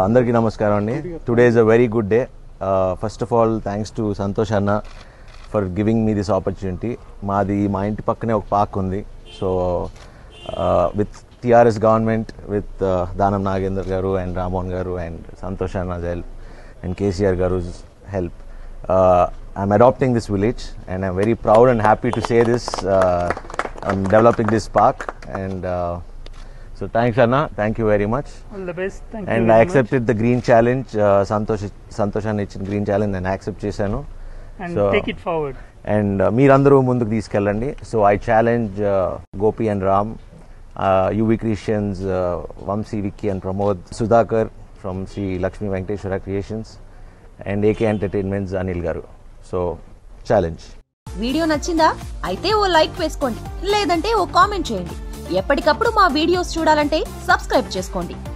అందరికీ నమస్కారం అండి. Today is a very good day. First of all thanks to Santosh అన్న for giving me this opportunity. మా ఇంటి పక్కనే ఒక పార్క్ ఉంది. So with TRS government, with Danam Nagender garu and Ramohan garu and Santosh అన్న's help and కేసీఆర్ గారు's help, I'm adopting this village and I'm very proud and happy to say this. I'm developing this park and so thanks Anna, thank you very much. All the best. Thank you. And I accepted the green challenge. Santosh Anna ichina green challenge and I accept chesanu. And so, take it forward. And meerandaru munduku teeskelandi. So I challenge Gopi and Ram, UV Christians, Vamsi, Vicky and Pramod, Sudhakar from Sri Lakshmi Venkateshwara Creations and AK Entertainment's Anil Garu. So challenge. Video నచ్చిందా? అయితే ఓ like వేసుకోండి, లేదంటే ఓ comment చేయండి. ఎప్పటికప్పుడు మా videos చూడాలంటే subscribe చేసుకోండి.